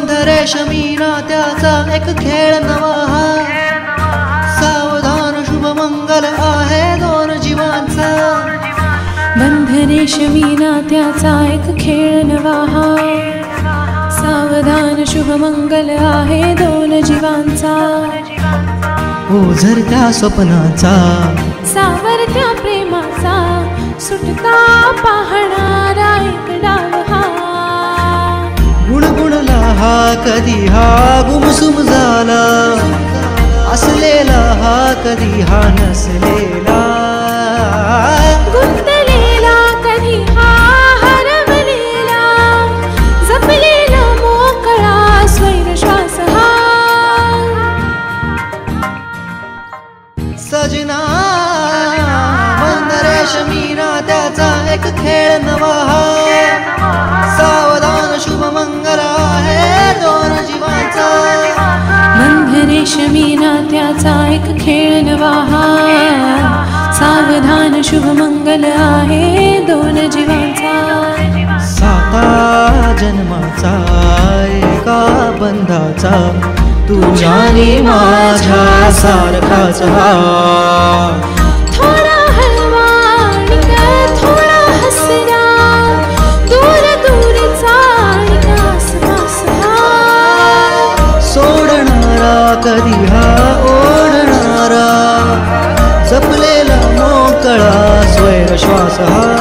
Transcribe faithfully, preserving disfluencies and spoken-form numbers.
बंध रेशमी नात्याचा एक खेळ नवा हा, सावधान शुभ मंगल आहे दोन जीवांचा. बंध रेशमी नात्याचा एक खेळ नवा हा, सावधान शुभ मंगल आहे दोन जीवांचा. ओझरत्या स्वप्नाचा सावरत्या प्रेमाचा, सुटता पाहणारा एक डाव हा. गुणगुणला हा कधी हा गुमसुम झाला, असलेला हा कधी हा नसलेला. गुंतलेला कधी हा हरवलेला, जपलेला मोकळा स्वैरश्वास हा. सजना बंध रेशमी नात्याचा एक खेळ नवा हा, सावधान शुभ मंगल आहे दोन जीवांचा. बंध रेशमी नात्याचा एक खेळ नवा हा, सावधान शुभ मंगल आहे दोन जीवांचा. साता जन्माचा एका बंधाचा, तुझ्याने माझ्या सारखाच हा. थोडा हळवा आणि थोडा हसरा, दूर दूरचा आणि आसपास हा. सोडणारा कधी हा ओढणारा, जपलेला मोकळा स्वैरश्वास हा.